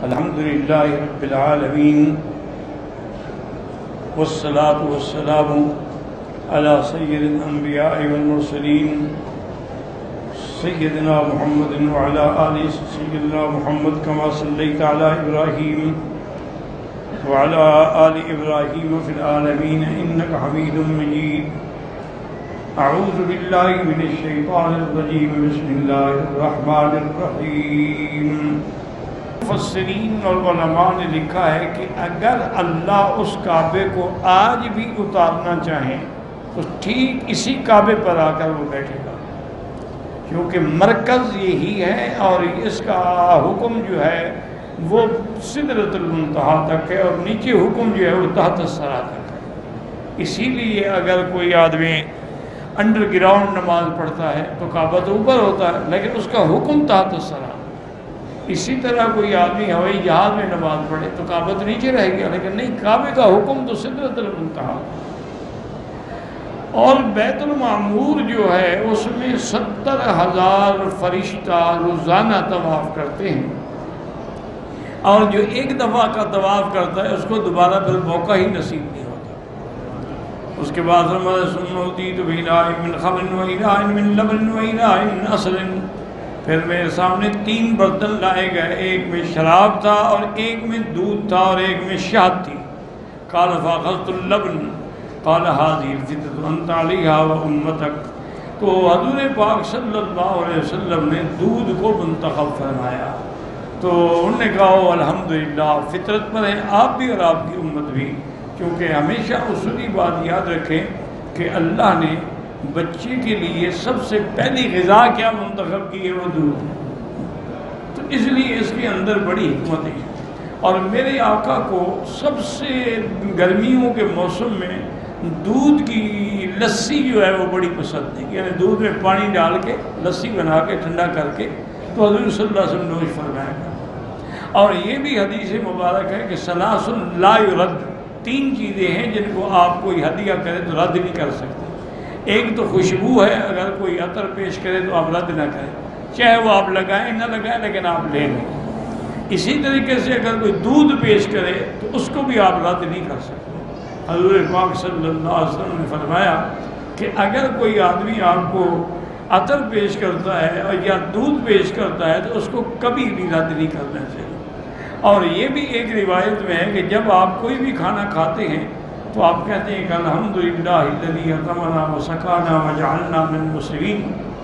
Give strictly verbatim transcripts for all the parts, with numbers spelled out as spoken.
الحمد لله رب العالمين والصلاة والسلام على سيد الأنبياء والمرسلين سيدنا محمد وعلى آل سيدنا محمد كما صليت على إبراهيم وعلى آل إبراهيم في العالمين إنك حميد مجيد. أعوذ بالله من الشيطان الرجيم. بسم الله الرحمن الرحيم. مفسرین اور علماء نے لکھا ہے کہ اگر اللہ اس کعبے کو آج بھی اتارنا چاہیں تو ٹھیک اسی کعبے پر آ کر وہ بیٹھے گا، کیونکہ مرکز یہی ہے اور اس کا حکم جو ہے وہ سدرۃ المنتہا تک ہے اور نیچے حکم جو ہے وہ تحت الثری تک ہے. اسی لیے اگر کوئی آدمی انڈر گراؤنڈ نماز پڑھتا ہے تو کعبہ تو اوپر ہوتا ہے لیکن اس کا حکم تحت الثری. اسی طرح کوئی آدمی ہوائی جہاز میں نماز پڑھے تو کعبہ تو نیچے رہے گا لیکن نہیں، کعبے کا حکم تو سدرۃ المنتہا. اور بیت المعمور جو ہے اس میں ستر ہزار فرشتہ روزانہ طواف کرتے ہیں، اور جو ایک دفعہ کا طواف کرتا ہے اس کو دوبارہ پھر موقع ہی نصیب نہیں ہوتا. اس کے بعد فرمایا ثم أوتيت بإناء من خمر وإناء من لبن وإناء من عسل. پھر میرے سامنے تین برتن لائے گئے، ایک میں شراب تھا اور ایک میں دودھ تھا اور ایک میں شہد تھی. قال فأخذت اللبن قال هذه الفتنة أنت عليها وأمتك. تو حضور پاک صلی اللہ علیہ وسلم نے دودھ کو منتخب فرمایا. تو انہوں نے کہا الحمدللہ فطرت پر ہیں آپ بھی اور آپ کی امت بھی، کیونکہ ہمیشہ اصولی بات یاد رکھیں کہ اللہ نے بچے کے لیے سب سے پہلی غذا کیا منتخب کی ہے، وہ دودھ. تو اس لیے اس کے اندر بڑی حکمت ہے. اور میرے آقا کو سب سے گرمیوں کے موسم میں دودھ کی لسی جو ہے وہ بڑی پسند ہے، یعنی دودھ میں پانی ڈال کے لسی بنا کے ٹھنڈا کر کے تو حضور صلی اللہ علیہ وسلم نوش فرمایا گا. اور یہ بھی حدیث مبارک ہے کہ ثلاث لا یرد، تین چیزیں ہیں جن کو آپ کوئی ہدیہ کرے تو رد نہیں کر سکتے. ایک تو خوشبو ہے، اگر کوئی عطر پیش کرے تو آپ رد نہ کریں، چاہے وہ آپ لگائیں نہ لگائیں لیکن آپ لے لیں. اسی طریقے سے اگر کوئی دودھ پیش کرے تو اس کو بھی آپ رد نہیں کر سکتے. حضور پاک صلی اللہ علیہ وسلم نے فرمایا کہ اگر کوئی آدمی آپ کو عطر پیش کرتا ہے اور یا دودھ پیش کرتا ہے تو اس کو کبھی بھی رد نہیں کرنا چاہیے. اور یہ بھی ایک روایت میں ہے کہ جب آپ کوئی بھی کھانا کھاتے ہیں تو آپ کہتے ہیں کہ الحمدللہ الذی اطعمنا وسقانا وجعلنا من المسلمین.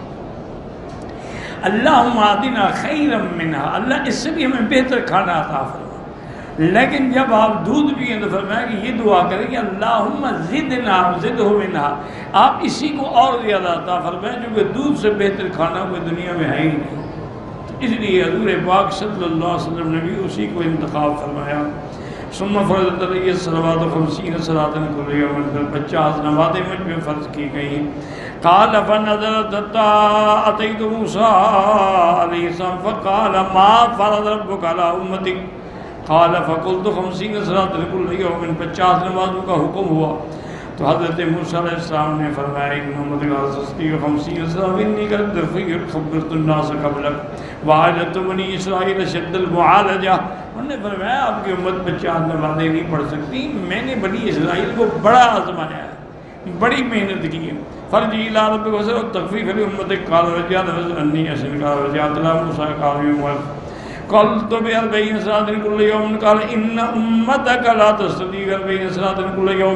اللہم اعطنا خیرا منہا، اللہ اس سے بھی ہمیں بہتر کھانا عطا فرما. لیکن جب آپ دودھ پئیں تو فرمایا کہ یہ دعا کریں کہ اللہم زدنا زدہ منہا، آپ اسی کو اور زیادہ عطا فرمائیں، کیونکہ دودھ سے بہتر کھانا کوئی دنیا میں ہے ہی نہیں. اس لیے حضور پاک صلی اللہ علیہ وسلم نے بھی اسی کو انتخاب فرمایا. ثم فرضت علی الصلوات خمسین صلاۃ کل یوم، پچاس نمازیں مجھ پہ فرض کی گئیں. قال فنظرت حتى اتيت موسى علیہ السلام فقال ما فرض ربك على امتك. قال فقلت خمسین صلاۃ کل یوم، پچاس نمازوں کا حکم ہوا. تو حضرت موسیٰ علیہ السلام نے فرمایا کہ محمد غازستی و خمسین صلاۃ انی قد خبرت الناس قبلک وعجلت بنی اسرائیل شد المعالجہ. انہوں نے فرمایا آپ کی امت پچاس نمازیں نہیں پڑھ سکتی، میں نے بنی اسرائیل کو بڑا آزمایا ہے، بڑی محنت کی ہے. فرجی الی ربک واسأل التخفیف لامتک. قال رجعت انی اشهد قال رجعت الى موسیٰ قال یوم قلت بأربعین صلاۃ کل یوم. قال ان امتک لا تستطیع اربعین صلاۃ کل یوم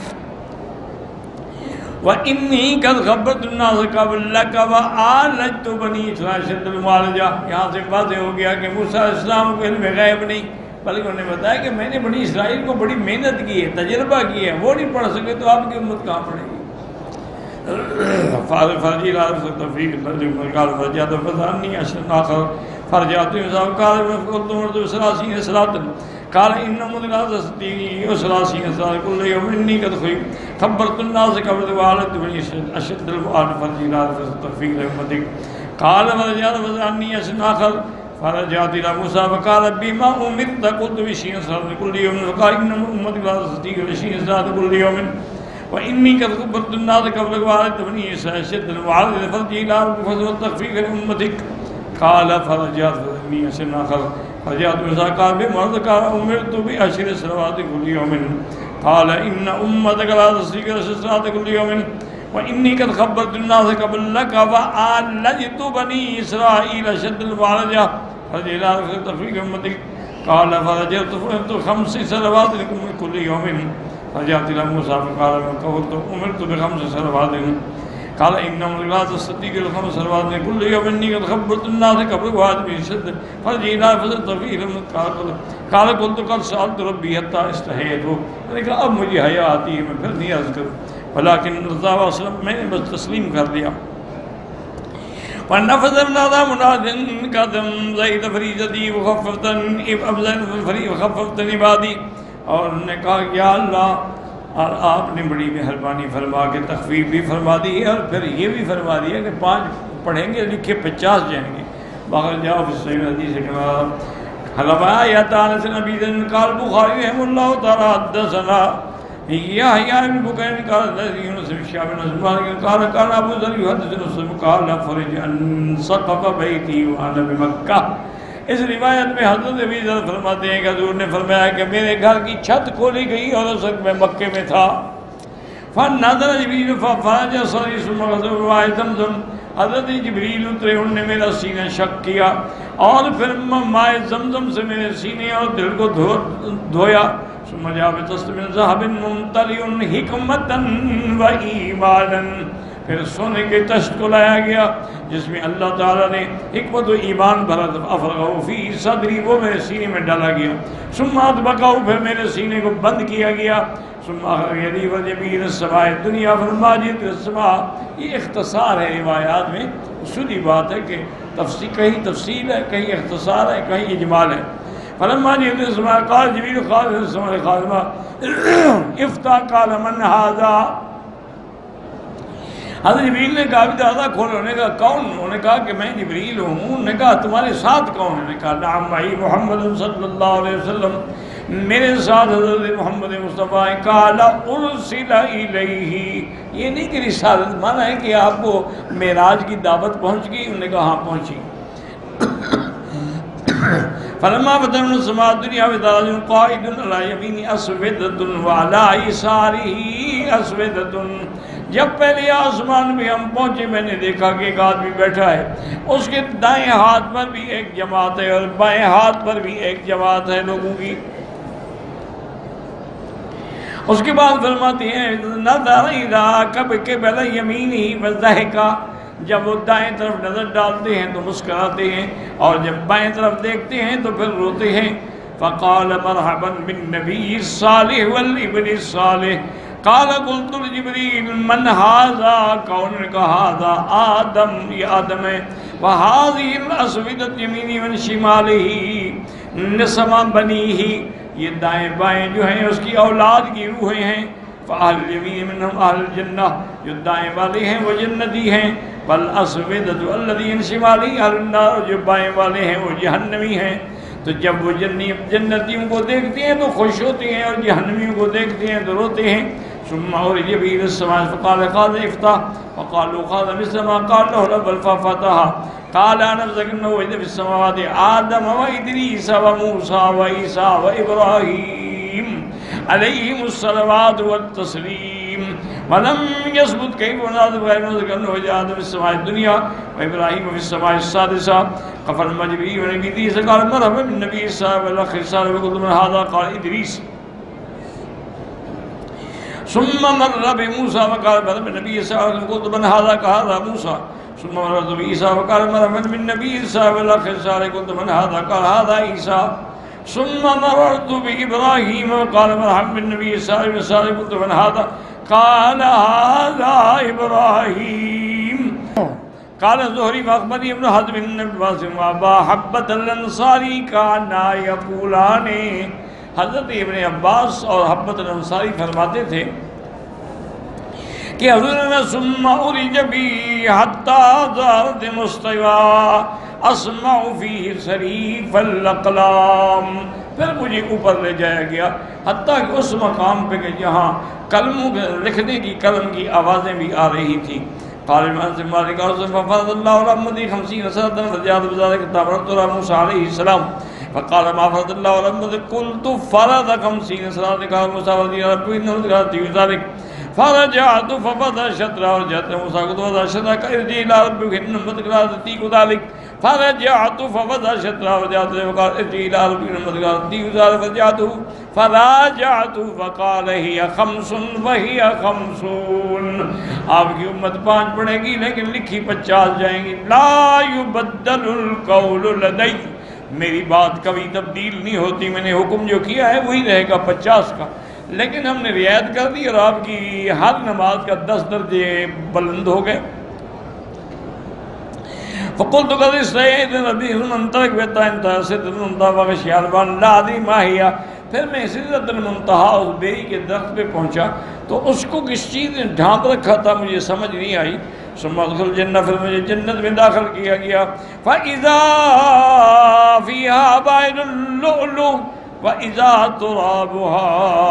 وَإِنِّي قَدْ خَبَّرْتُ النَّاسَ قَبْلَكَ وَعَالَجْتُ بَنِي إِسْرَائِيلَ شَدَّ الْمُعَالَجَةِ. یہاں سے واضح ہو گیا کہ موسیٰ علیہ السلام کو علم غیب نہیں، بلکہ انہوں نے بتایا کہ میں نے بنی اسرائیل کو بڑی محنت کی ہے، تجربہ کی ہے، وہ نہیں پڑھ سکے تو آپ کی امت کہاں پڑھے گی. فرجی لا تفریق قال فرجعت فزعني عشر آخر فرجعت قال فقلت ثلاثين صلاة. قال ان مدرستی وثلاثين صلاة كل يوم انی قد خبرت الناس قبل وعالت بنی اشد المعال. فرجی لا تفریق لامتک. قال فرجعت فزعني عشر آخر فرجعت الى موسى فقال بما امرت. قلت بعشرين صلاة كل يوم. فقال ان امتك لا تستطيع عشرين صلاة كل يوم وإني قد خبرت الناس قبلك وعالت بني إسرائيل شد وعالت فرجي إلى ربك فسوى التخفيف لأمتك. قال فرجعت فزعني عشر آخر فجاءت موسى قال بمرض قال أمرت بعشر صلوات كل يوم قال إن أمتك لا تستطيع صلاة كل يوم وإني قد خبرت الناس قبل لك وعالجت بني إسرائيل شد المعالجة فجئنا تفريق أمتك قال فرجعت فرجعت خمس صلوات كل يوم فجاءت إلى موسى فقال قلت أمرت بخمس صلوات قال إنهم لا تستطيع الخمس صلوات كل يوم إني قد خبرت الناس قبل واجب شد فرجعنا فتفريق قال قلت قد سألت ربي حتى استحييت میں نے کہا اب مجھے حیا آتی ہے میں پھر نہیں عرض کروں ولیکن رضا اللہ علیہ وسلم میں نے بس تسلیم کر لیا فَنَفَذَ النَّادَى مُنَادٍ قَدَمْ زَيْدَ فَرِيضَتِي وَخَفَّفْتَ عِبَادِي اور انہوں نے کہا یا اللہ اور آپ نے بڑی مہربانی فرما کے تخفیف بھی فرما دی ہے اور پھر یہ بھی فرما دیا کہ پانچ پڑھیں گے لکھے پچاس جائیں گے باقر جاؤ فی صحیح حدیث کے بعد حلبا یا تانس نبی دن قال بخاری رحم اللہ تعالی حدثنا يحيى بن بكير قال الذي يونس بن شهاب بن زبير قال كان ابو ذر يحدثنا قال فرج ان سقف بيتي وانا بمكة. اس روایت میں حضرت ابی ذر فرماتے ہیں کہ حضور نے فرمایا کہ میرے گھر کی چھت کھولی گئی اور اس وقت میں مکے میں تھا. فنظر جبریل ففرج صدری ثم غسل ماء زمزم. حضرت جبریل اترے انہوں نے میرا سینہ شق کیا اور پھر مائے زمزم سے میرے سینے اور دل کو دھویا. ثم جاء بطست من ذهب ممتلئ حکمتا و ایمانا. پھر سونے کے تشت کو لایا گیا جس میں اللہ تعالیٰ نے حکمت و ایمان بھرا. افرغه فی صدری وہ میرے سینے میں ڈالا گیا. ثم اطبقه پھر میرے سینے کو بند کیا گیا. ثم اخرج یدی وجبین السماء الدنیا فالماجد السماء. یہ اختصار ہے روایات میں اصولی بات ہے کہ تفصیل کہیں تفصیل ہے کہیں اختصار ہے کہیں اجمال ہے. فلما جئت السماء قال جبريل قال السماء خادمة افتح قال من هذا. حضرت جبریل نے کہا بھی دروازہ کھولو. انہوں نے کہا کون؟ انہوں نے کہا کہ میں جبریل ہوں. انہوں نے کہا تمہارے ساتھ کون؟ انہوں نے کہا نعم معی محمد صلی اللہ علیہ وسلم. میرے ساتھ حضرت محمد مصطفیٰ. قال ارسل الیہ. یہ نہیں کہ رسالت مانا ہے کہ آپ کو معراج کی دعوت پہنچ گئی. انہوں نے کہا ہاں پہنچی. فلما فتحنا السماء الدنيا بتاج قائد على يمين اسودة وعلى يساره اسودة. جب پہلے آسمان میں ہم پہنچے میں نے دیکھا کہ ایک آدمی بیٹھا ہے. اس کے دائیں ہاتھ پر بھی ایک جماعت ہے اور بائیں ہاتھ پر بھی ایک جماعت ہے لوگوں کی. اس کے بعد فرماتے ہیں نظر الى قبل یمینہ وضحکا. جب وہ دائیں طرف نظر ڈالتے ہیں تو مسکراتے ہیں اور جب بائیں طرف دیکھتے ہیں تو پھر روتے ہیں. فقال مرحبا بالنبی الصالح والابن الصالح. قال قلت لجبریل من هذا. کون نے کہا هذا آدم. یہ آدم ہے. وهذه الاسودة يمینہ من شمالہ نسما بنیہ. یہ دائیں بائیں جو ہیں اس کی اولاد کی روحیں ہیں. فاہل الیمین منہم اہل الجنہ. جو دائیں والے ہیں وہ جنتی ہیں. والاسودة الذین شمالی اہل النار. جو بائیں والے ہیں وہ جہنمی ہیں. تو جب وہ جنتیوں کو دیکھتے ہیں تو خوش ہوتے ہیں اور جہنمیوں کو دیکھتے ہیں تو روتے ہیں. ثم عرج به الى السماء فقال قال افتح. وقالوا قال مثل ما قال له رب ففتح. قال انا ذكرنا وجد في السماوات آدم وإدريس وموسى وعيسى وإبراهيم عليهم الصلوات والتسليم. ولم يثبت كيف نادى غير ذكرنا وجد آدم في السماء الدنيا وإبراهيم في السماء السادسة. قفل المجري ونبي إدريس قال مرحبا بالنبي صلى الله عليه وسلم وقلت من هذا قال إدريس. ثم مر بموسى وقال مرحبا بالنبي صلى الله عليه وسلم وقلت من هذا قال هذا موسى. ثم مررت بعيسى وقال مرحبا بالنبي صلى الله عليه وسلم وقلت من هذا قال هذا عيسى. ثم مررت بإبراهيم وقال مرحبا بالنبي صلى الله عليه وسلم وقلت من هذا قال هذا إبراهيم. قال الزهري وأخبرني ابن حزم بن عباس وأبا حبة الأنصاري كانا يقولان. حضرت ابن عباس اور حبت الانصاری فرماتے تھے کہ حضور نے ثم عرج بی حتی ذات مستوى اسمع فیہ صریف الاقلام. پھر مجھے اوپر لے جایا گیا حتیٰ کہ اس مقام پہ کہ جہاں قلموں لکھنے کی قلم کی آوازیں بھی آ رہی تھیں. قال انس مالک اور ففرض اللہ رحمتی خمسین سنۃ فزاد بذلك تبرت موسیٰ علیہ السلام فقال ما فرض الله على أمتي قلت فرض خمسين صلاة قال موسى رضي الله عنه إنه ذكرت ذلك فرجعت ففتح شطرا ورجعت موسى قلت وفتح شطرا ارجع إلى ربك إن أمتك لا تطيق ذلك فرجعت ففتح شطرا ورجعت وقال ارجع إلى ربك إن أمتك لا تطيق ذلك فرجعت فراجعت فقال هي خمس وهي خمسون آپ کی امت پانچ پڑھے گی لیکن لکھی پچاس جائیں گی. لا يبدل القول لدي میری بات کبھی تبدیل نہیں ہوتی. میں نے حکم جو کیا ہے وہی رہے گا پچاس کا, لیکن ہم نے رعایت کر دی اور آپ کی ہر نماز کا دس درجے بلند ہو گئے. فقلت قد استعيذ ربي من ترك بيتا انت سدرة المنتهى وغشي البان لا ادري ما هي. پھر میں سدرة المنتهى اس بیری کے درخت پہ پہنچا تو اس کو کس چیز نے ڈھانپ رکھا تھا مجھے سمجھ نہیں آئی. ثم ادخل جنہ پھر مجھے جنت میں داخل کیا گیا. فاذا فيها بائن اللؤلؤ وَإِذَا تُرَابُهَا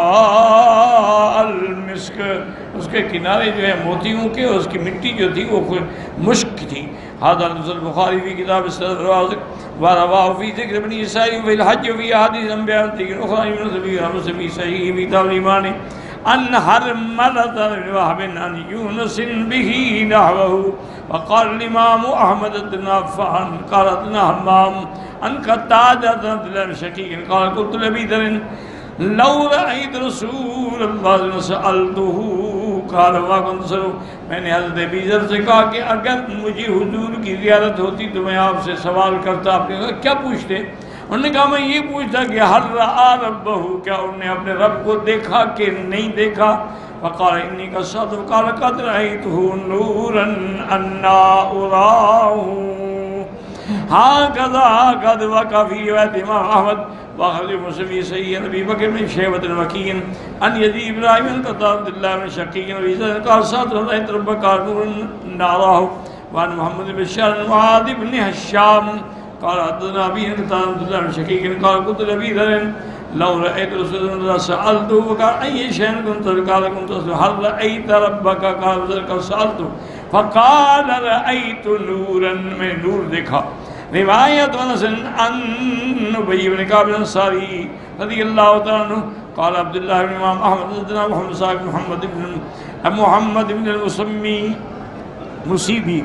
الْمِسْكِ اس کے کنارے جو ہے موتیوں کے, اس کی مٹی جو تھی وہ مشک تھی. هذا نزل البخاری في كتاب الصلاة الرازق ورواه في ذكر ابن إسحاق وفي الحج وفي أحاديث أنبياء أخرى يونس في رمز في صحيح في كتاب الإيمان أن حرملة بن وهب عن يونس به نحوه. وقال الإمام أحمد بن عفان قال ابن همام عن قتادة بن شقيق قال قلت لأبي ذر لو رأيت رسول اللہ سألته قال ما كنت سألو. میں نے حضرت ابی ذر سے کہا کہ اگر مجھے حضور کی زیارت ہوتی تو میں آپ سے سوال کرتا. آپ نے کہا کیا پوچھتے؟ انہوں نے کہا میں یہ پوچھتا کہ هل رأى ربه کیا انہوں نے اپنے رب کو دیکھا کہ نہیں دیکھا. فقال انی قصد قال قد رأيته نورا انا أراه. هكذا قد وقع في رواية امام احمد واخرج مسلم في صحيح ابي بكر بن شيبة الوكيل ان يزيد ابراهيم بن قتادة عبد الله بن شقيق ويزيد قال صادق رأيت ربك نور ناراه. وعن محمد بن بشار معاذ بن هشام قال حدثنا ابي قتادة عبد الله بن شقيق قال قلت لأبي ذر لو رأيت رسول الله سألته وقال أي شيء كنت قال كنت أسأل هل رأيت ربك قال ذلك سألته فقال رأيت نورا میں نور دیکھا. روایت انس عن ابی بن کعب الانصاری رضی اللہ تعالی عنہ قال عبد الله بن امام احمد حدثنا محمد صاحب محمد بن محمد بن المسمی مصیبی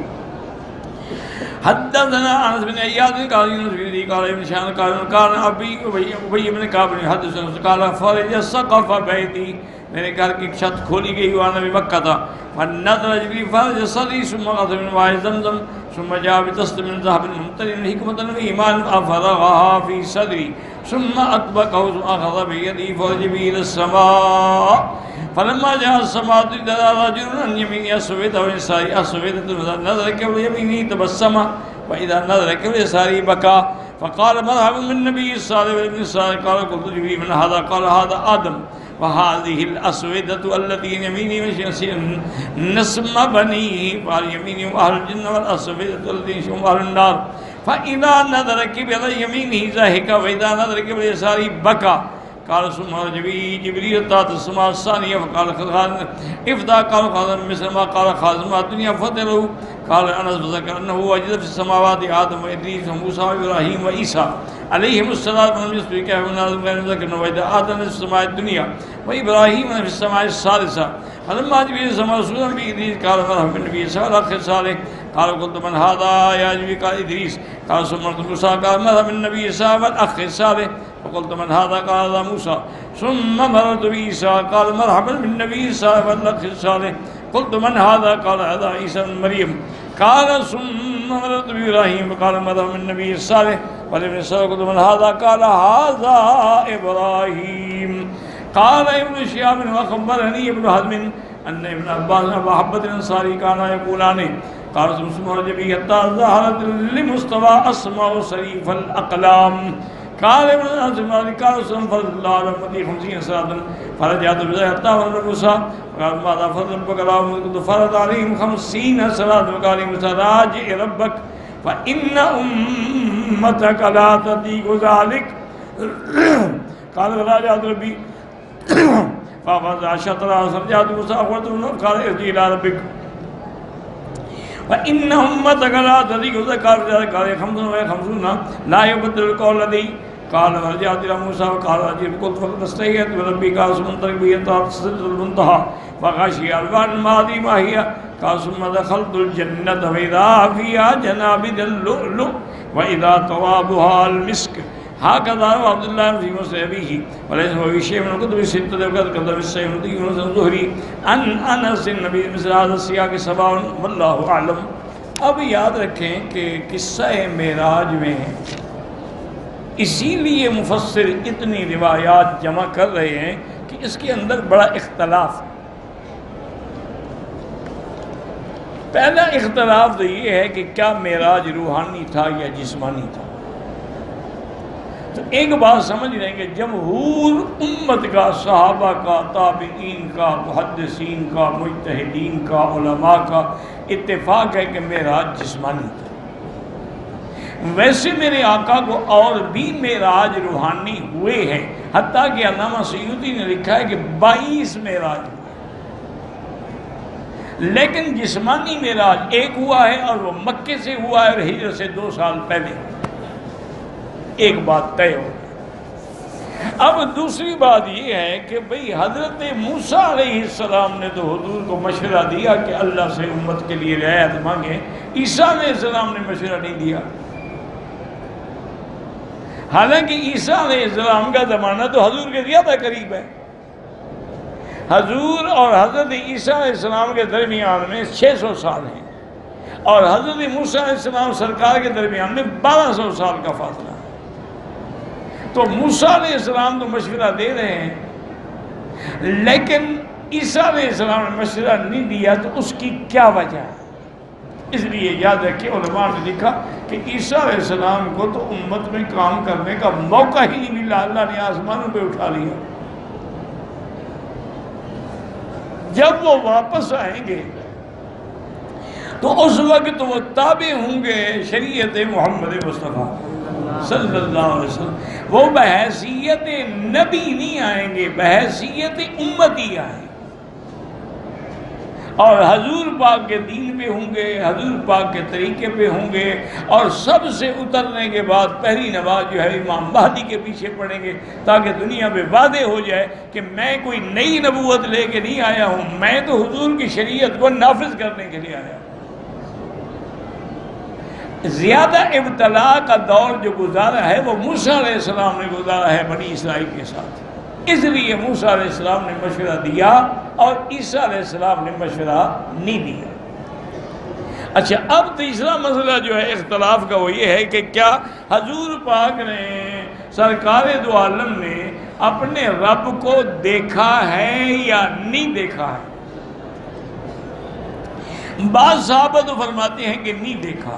حدثنا انس بن اياد قال يونس بن قال ابن شان قال كان ابي ابي بن كعب حدثنا قال فرج سقف بيتي میرے گھر کی چھت کھولی گئی وانا بھی مکہ تھا. فنظر جبريل فرج صدري ثم غض من ماء زمزم ثم جاء بتست من ذهب ممتلئ حكمة وإيمان أفرغها في صدري ثم أطبقه ثم أخذ بيدي فرج به إلى السماء. فلما جاء السماء دعا رجل عن يمينه أسودة وعن يساره أسودة نظر قبل يمينه تبسم وإذا نظر قبل يساره بكى. فقال مرحبا بالنبي الصالح والابن الصالح قال قلت جبريل من هذا قال هذا آدم وهذه الأسودة التي يميني نسم بنيه وعلى يمينه أهل الجنة والأسودة التي هم أهل النار. فإذا نظر قبل يمينه زاهك وإذا نظر قبل يساره بكى. قال ثم جبريل جبريل طاعت السماء الثانية فقال خازن افدا قال خازن مثل ما قال خازن ما الدنيا فضله. قال أنس فذكر أنه وجد في السماوات آدم وإدريس وموسى وإبراهيم وعيسى عليهم الصلاة والسلام كيف ذكر أنه وجد آدم في السماء الدنيا وإبراهيم في السماء الثالثة. فلما جبريل سمع رسولا بإدريس قال مرحبا بالنبي صلى الله عليه وسلم قال قلت من هذا يا جبريل قال إدريس قال ثم موسى قال مرحبا بالنبي صلى الله عليه وسلم الصالح فقلت من هذا قال هذا موسى. ثم مررت بعيسى قال مرحبا بالنبي صلى الله عليه وسلم الصالح قلت من هذا قال هذا عيسى بن مريم. قال ثم مررت بإبراهيم قال مرحبا بالنبي الصالح والابن الصالح قلت من هذا قال هذا إبراهيم. قال ابن شهاب وخبرني ابن حزم أن ابن عباس وحبة الأنصاري كانا يقولان قال ثم رجبي حتى ظهرت لمصطفى أسماء صريف الأقلام. قال ابن عاصم قال ثم فرض الله على أمتي خمسين صلاة فرجعت بذلك حتى ولد موسى قال ماذا فرض ربك عليهم فرض عليهم خمسين صلاة وقال موسى راجع ربك فإن أمتك لا تطيق ذلك. قال راجعت ربي فأخذ عشرة فرجعت موسى أخبرت قال ارجع إلى ربك فإن أمتك لا تطيق ذلك. قال خمسون وخمسون لا يبدل القول لدي قال ورجعت إلى موسى وقال أجيب قلت فقد استيأت بربي قال ثم انطلق بي حتى سدرة المنتهى فغشي البحر ما أدري ما هي قال ثم دخلت الجنة فإذا فيها جنابذ اللؤلؤ وإذا توابها المسك هكذا روى عبد الله في مسند أبيه وليس هو في شيء من الكتب الستة وقد كتب السيوطي ونصر الزهري عن أنس النبي مثل هذا السياق سبع والله أعلم. اب یاد رکھیں کہ قصہ معراج میں اسی لیے مفسر اتنی روایات جمع کر رہے ہیں کہ اس کے اندر بڑا اختلاف ہے. پہلا اختلاف تو یہ ہے کہ کیا معراج روحانی تھا یا جسمانی تھا. تو ایک بات سمجھ رہے ہیں کہ جمہور امت کا، صحابہ کا، تابعین کا، محدثین کا، مجتہدین کا، علماء کا اتفاق ہے کہ معراج جسمانی تھا. ویسے میرے آقا کو اور بھی معراج روحانی ہوئے ہیں، حتیٰ کہ علامہ سیوطی نے لکھا ہے کہ بائیس معراج ہوئے، لیکن جسمانی معراج ایک ہوا ہے اور وہ مکے سے ہوا ہے اور ہجرت سے دو سال پہلے. ایک بات طے ہو. اب دوسری بات یہ ہے کہ بھئی حضرت موسیٰ علیہ السلام نے تو حضور کو مشورہ دیا کہ اللہ سے امت کے لیے رعایت مانگیں. عیسیٰ علیہ السلام نے مشورہ نہیں دیا، حالانکہ عیسیٰ علیہ السلام کا زمانہ تو حضور کے زیادہ قریب ہے. حضور اور حضرت عیسیٰ علیہ السلام کے درمیان میں چھ سو سال ہیں اور حضرت موسیٰ علیہ السلام سرکار کے درمیان میں بارہ سو سال کا فاصلہ ہے. تو موسیٰ علیہ السلام تو مشورہ دے رہے ہیں، لیکن عیسیٰ علیہ السلام نے مشورہ نہیں دیا، تو اس کی کیا وجہ ہے؟ اس لیے یاد رکھیں علماء نے لکھا کہ عیسیٰ علیہ السلام کو تو امت میں کام کرنے کا موقع ہی نہیں ملا، اللہ نے آسمانوں پہ اٹھا لیا. جب وہ واپس آئیں گے تو اس وقت وہ تابع ہوں گے شریعت محمد مصطفیٰ صلی اللہ علیہ وسلم. وہ بحیثیت نبی نہیں آئیں گے، بحیثیت امتی آئیں گے اور حضور پاک کے دین پہ ہوں گے، حضور پاک کے طریقے پہ ہوں گے. اور سب سے اترنے کے بعد پہلی نماز جو ہے امام مہدی کے پیچھے پڑھیں گے، تاکہ دنیا میں واضح ہو جائے کہ میں کوئی نئی نبوت لے کے نہیں آیا ہوں، میں تو حضور کی شریعت کو نافذ کرنے کے لیے آیا ہوں. زیادہ ابتلاء کا دور جو گزارا ہے وہ موسیٰ علیہ السلام نے گزارا ہے بنی اسرائیل کے ساتھ. اس لیے موسیٰ علیہ السلام نے مشورہ دیا اور عیسیٰ علیہ السلام نے مشورہ نہیں دیا. اچھا، اب تیسرا مسئلہ جو ہے اختلاف کا وہ یہ ہے کہ کیا حضور پاک نے سرکار دو عالم نے اپنے رب کو دیکھا ہے یا نہیں دیکھا ہے؟ بعض صحابہ تو فرماتے ہیں کہ نہیں دیکھا،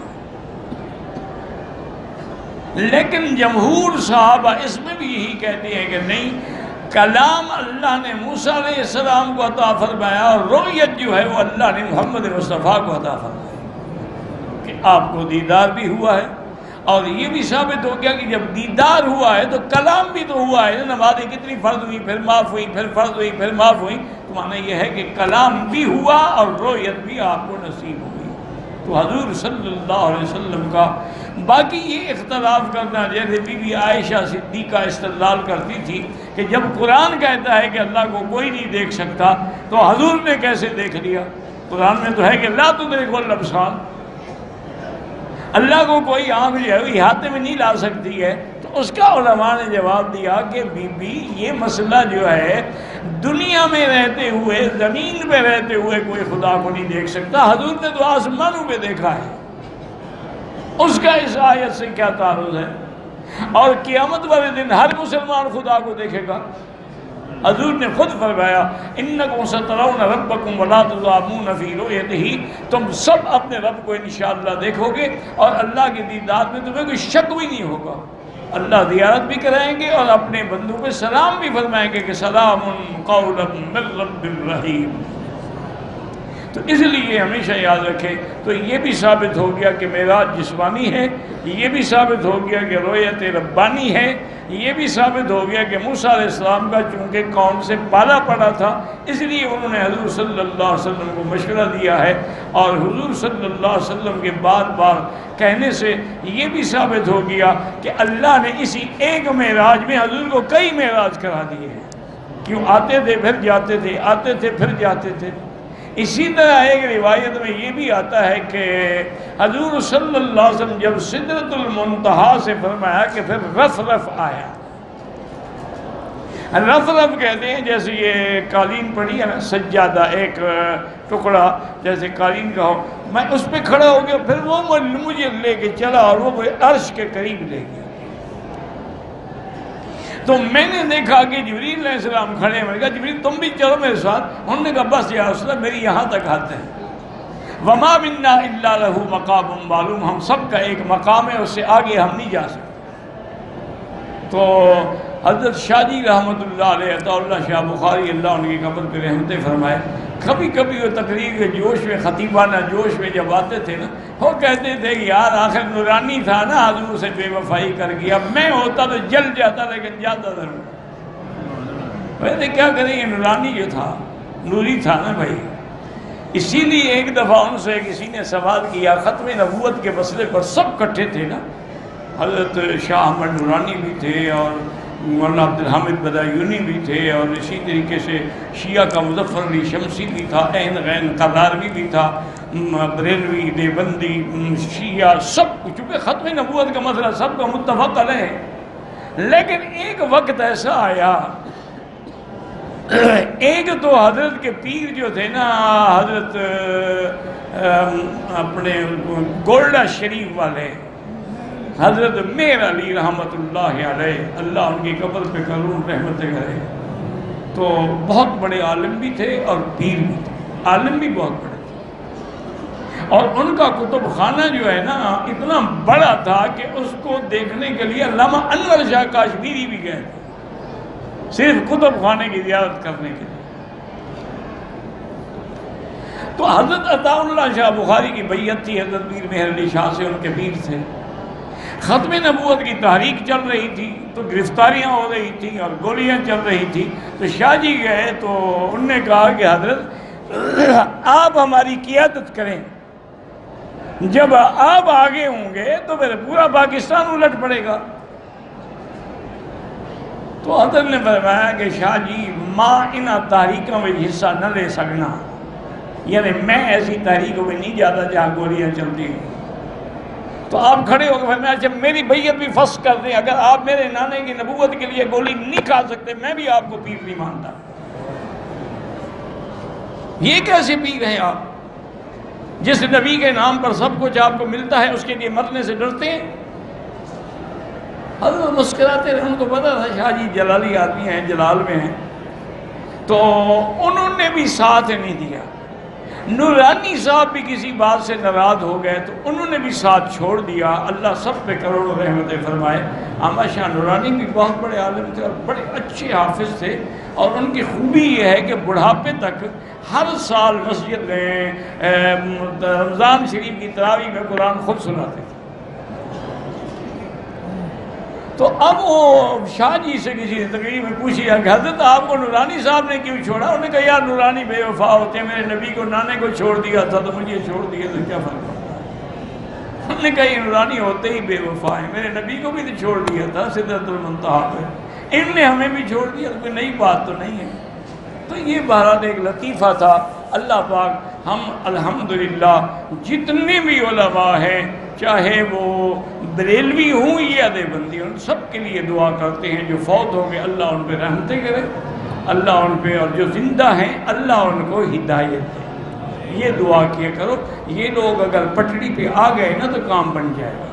لیکن جمہور صحابہ اس میں بھی یہی کہتے ہیں کہ نہیں، کلام اللہ نے موسیٰ علیہ السلام کو عطا فرمایا اور رؤیت جو ہے وہ اللہ نے محمد مصطفیٰ کو عطا فرمایا کہ آپ کو دیدار بھی ہوا ہے. اور یہ بھی ثابت ہو گیا کہ جب دیدار ہوا ہے تو کلام بھی تو ہوا ہے. نمازیں کتنی فرض ہوئی، پھر معاف ہوئی، پھر فرض ہوئی، پھر معاف ہوئی. تو معنی یہ ہے کہ کلام بھی ہوا اور رؤیت بھی آپ کو نصیب ہوئی. تو حضور صلی اللہ علیہ وسلم کا باقی یہ اختلاف کرنا، جیسے بی بی عائشہ صدیقہ استدلال کرتی تھی کہ جب قرآن کہتا ہے کہ اللہ کو کوئی نہیں دیکھ سکتا تو حضور نے کیسے دیکھ لیا؟ قرآن میں تو ہے کہ لا تدرکہ الابصار، اللہ کو کوئی آنکھ جو ہے احاطے میں نہیں لا سکتی ہے. تو اس کا علماء نے جواب دیا کہ بی بی یہ مسئلہ جو ہے دنیا میں رہتے ہوئے، زمین پہ رہتے ہوئے کوئی خدا کو نہیں دیکھ سکتا. حضور نے تو آسمانوں پہ دیکھا ہے، اس کا اس آیت سے کیا تعارض ہے؟ اور قیامت والے دن ہر مسلمان خدا کو دیکھے گا. حضور نے خود فرمایا انکم سترون ربکم ولا تضامون فی رؤیتہ، تم سب اپنے رب کو انشاءاللہ دیکھو گے اور اللہ کی دیدار میں تمہیں کوئی شک بھی نہیں ہوگا. اللہ زیارت بھی کرائیں گے اور اپنے بندوں پہ سلام بھی فرمائیں گے کہ سلام قولا من رب الرحیم. تو اس لیے ہمیشہ یاد رکھیں. تو یہ بھی ثابت ہو گیا کہ معراج جسمانی ہے، یہ بھی ثابت ہو گیا کہ رؤیت ربانی ہے، یہ بھی ثابت ہو گیا کہ موسیٰ علیہ السلام کا چونکہ قوم سے پالا پڑا تھا اس لیے انہوں نے حضور صلی اللہ علیہ وسلم کو مشورہ دیا ہے، اور حضور صلی اللہ علیہ وسلم کے بار بار کہنے سے یہ بھی ثابت ہو گیا کہ اللہ نے اسی ایک معراج میں حضور کو کئی معراج کرا دیے ہیں. کیوں؟ آتے تھے پھر جاتے تھے، آتے تھے پھر جاتے تھے. اسی طرح ایک روایت میں یہ بھی آتا ہے کہ حضور صلی اللہ علیہ وسلم جب سدرۃ المنتہا سے فرمایا کہ پھر رف رف آیا. رف رف کہتے ہیں جیسے یہ قالین پڑی ہے نا، سجادہ ایک ٹکڑا جیسے قالین کا ہو، میں اس پہ کھڑا ہو گیا، پھر وہ مجھے لے کے چلا اور وہ عرش کے قریب لے گیا. تو میں نے دیکھا کہ جبریل علیہ السلام کھڑے ہیں. میں نے کہا جبریل تم بھی چلو میرے ساتھ. انہوں نے کہا بس یا رسول اللہ میری یہاں تک آتے ہیں. وما منا الا له مقام معلوم، ہم سب کا ایک مقام ہے، اس سے آگے ہم نہیں جا سکتے. تو حضرت شاہ جی رحمۃ اللہ علیہ، عطا اللہ شاہ بخاری اللہ ان کی قبر پہ رحمتیں فرمائے، کبھی کبھی وہ تقریر کے جوش میں، خطیبانہ جوش میں جب آتے تھے نا، وہ کہتے تھے کہ یار آخر نورانی تھا نا، حضور سے بے وفائی کر گیا، میں ہوتا تو جل جاتا لیکن جاتا ضرور. ویسے کیا کریں، یہ نورانی جو تھا نوری تھا نا بھائی. اسی لیے ایک دفعہ ان سے کسی نے سوال کیا، ختم نبوت کے مسئلے پر سب کٹھے تھے نا، حضرت شاہ احمد نورانی بھی تھے اور مولانا عبد الحامد بدایونی بھی تھے، اور اسی طریقے سے شیعہ کا مظفر علی شمسی بھی تھا، عین غین قراروی بھی تھا، بریلوی، دیوبندی، شیعہ، سب چونکہ ختم نبوت کا مسئلہ سب کا متفق علیہ ہے. لیکن ایک وقت ایسا آیا، ایک تو حضرت کے پیر جو تھے نا، حضرت اپنے گولڈا شریف والے حضرت میر علی رحمۃ اللہ علیہ، اللہ ان کی قبر پہ کروں رحمتیں کرے، تو بہت بڑے عالم بھی تھے اور پیر بھی تھے. عالم بھی بہت بڑے تھے، اور ان کا کتب خانہ جو ہے نا اتنا بڑا تھا کہ اس کو دیکھنے کے لیے علامہ انور شاہ کاشمیری بھی گئے تھے صرف کتب خانے کی زیارت کرنے کے لیے. تو حضرت عطا اللہ شاہ بخاری کی بیعت تھی حضرت پیر مہر علی شاہ سے، ان کے پیر تھے. ختم نبوت کی تحریک چل رہی تھی تو گرفتاریاں ہو رہی تھیں اور گولیاں چل رہی تھی. تو شاہ جی گئے تو انہوں نے کہا کہ حضرت آپ ہماری قیادت کریں، جب آپ آگے ہوں گے تو پھر پورا پاکستان الٹ پڑے گا. تو حضرت نے فرمایا کہ شاہ جی ماں ان تحریکوں میں حصہ نہ لے سکنا، یعنی میں ایسی تحریکوں میں نہیں جاتا جہاں گولیاں چلتی ہیں. تو آپ کھڑے ہو گئے، میں جب میری بیعت بھی فسخ کر دیں، اگر آپ میرے نانے کی نبوت کے لیے گولی نہیں کھا سکتے میں بھی آپ کو پیر نہیں مانتا. یہ کیسے پیر ہیں آپ، جس نبی کے نام پر سب کچھ آپ کو ملتا ہے اس کے لیے مرنے سے ڈرتے ہیں؟ حضرت مسکراتے رہے، ان کو پتا تھا شاہ جی جلالی آدمی ہیں، جلال میں ہیں. تو انہوں نے بھی ساتھ نہیں دیا. نورانی صاحب بھی کسی بات سے ناراض ہو گئے تو انہوں نے بھی ساتھ چھوڑ دیا. اللہ سب پہ کروڑوں رحمتیں فرمائے. احمد شاہ نورانی بھی بہت بڑے عالم تھے اور بڑے اچھے حافظ تھے، اور ان کی خوبی یہ ہے کہ بڑھاپے تک ہر سال مسجد میں رمضان شریف کی تراویح میں قرآن خود سناتے تھے. تو اب وہ شاہ جی سے کسی تقریر میں پوچھیا کہ حضرت آپ کو نورانی صاحب نے کیوں چھوڑا؟ انہوں نے کہا یار نورانی بے وفا ہوتے ہیں، میرے نبی کو نانے کو چھوڑ دیا تھا تو مجھے چھوڑ دیا تو کیا فرق پڑتا ہے؟ انہوں نے کہا یہ نورانی ہوتے ہی بے وفا ہیں، میرے نبی کو بھی تو چھوڑ دیا تھا سدرۃ المنتہا پہ، ان نے ہمیں بھی چھوڑ دیا، تو کوئی نئی بات تو نہیں ہے. تو یہ بہرحال ایک لطیفہ تھا. اللہ پاک ہم الحمدللہ جتنے بھی علماء ہیں، چاہے وہ بریلوی ہوں یا دیوبندی، ان سب کے لیے دعا کرتے ہیں. جو فوت ہو گئے اللہ ان پہ رحمتیں کرے، اللہ ان پہ، اور جو زندہ ہیں اللہ ان کو ہدایت دے. یہ دعا کیا کرو. یہ لوگ اگر پٹڑی پہ آ گئے نا تو کام بن جائے گا.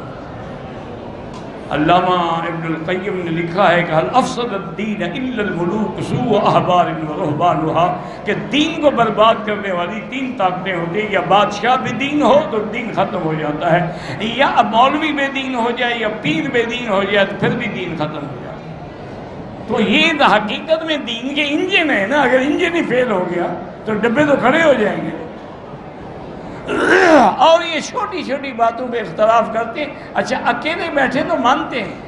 علامہ ابن القیم نے لکھا ہے کہ حل افسد الدین الا الملوک سوء احبار و رہبانها، کہ دین کو برباد کرنے والی تین طاقتیں ہوتی ہیں، یا بادشاہ بے دین ہو تو دین ختم ہو جاتا ہے، یا مولوی بے دین ہو جائے یا پیر بے دین ہو جائے تو پھر بھی دین ختم ہو جاتا ہے. تو یہ حقیقت میں دین کے انجن ہے نا. اگر انجن ہی فیل ہو گیا تو ڈبے تو کھڑے ہو جائیں گے. اور یہ چھوٹی چھوٹی باتوں پہ اختلاف کرتے ہیں. اچھا اکیلے بیٹھے تو مانتے ہیں,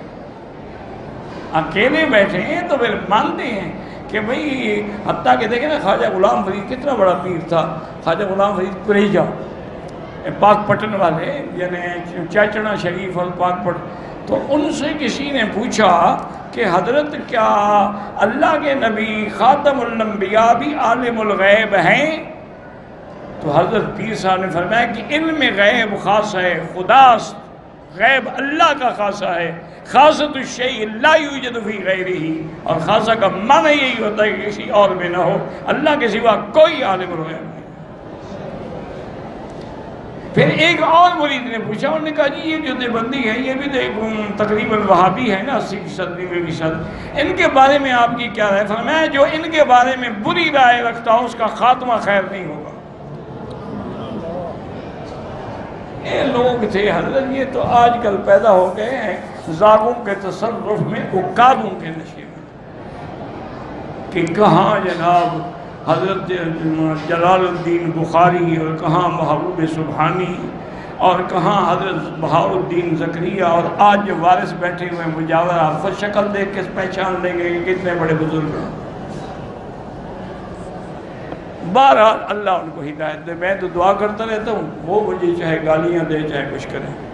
اکیلے بیٹھے ہیں تو پھر مانتے ہیں کہ بھئی, حتیٰ کہ دیکھیں نا خواجہ غلام فرید کتنا بڑا پیر تھا, خواجہ غلام فرید قریجہ پاک پٹن والے, یعنی چاچڑا شریف اور پاک پٹن. تو ان سے کسی نے پوچھا کہ حضرت کیا اللہ کے نبی خاتم الانبیاء بھی عالم الغیب ہیں؟ تو حضرت پیر صاحب نے فرمایا کہ علم غیب خاص ہے, خدا غیب اللہ کا خاصہ ہے, خاصۃ الشیء لا یوجد فی غیرہ, اور خاصہ کا معنی یہی ہوتا ہے کہ کسی اور میں نہ ہو, اللہ کے سوا کوئی عالم الغیب نہیں. پھر ایک اور مرید نے پوچھا, انہوں نے کہا جی یہ جو دیوبندی ہے یہ بھی تقریباً وہابی ہے نا, اسی فیصد نوے فیصد, ان کے بارے میں آپ کی کیا رائے؟ فرمایا جو ان کے بارے میں بری رائے رکھتا ہو اس کا خاتمہ خیر نہیں ہوگا. یہ لوگ تھے حضرت, یہ تو آج کل پیدا ہو گئے ہیں زاغوں کے تصرف میں, عکابوں کے نشے میں, کہ کہاں جناب حضرت جلال الدین بخاری اور کہاں محبوب سبحانی اور کہاں حضرت بہاء الدین زکریا, اور آج جو وارث بیٹھے ہوئے ہیں مجاور, آپ خود شکل دیکھ کے پہچان لیں گے کہ کتنے بڑے بزرگ ہیں. بہرحال اللہ ان کو ہدایت دے. میں تو دعا کرتا رہتا ہوں, وہ مجھے چاہے گالیاں دے چاہے کچھ کریں.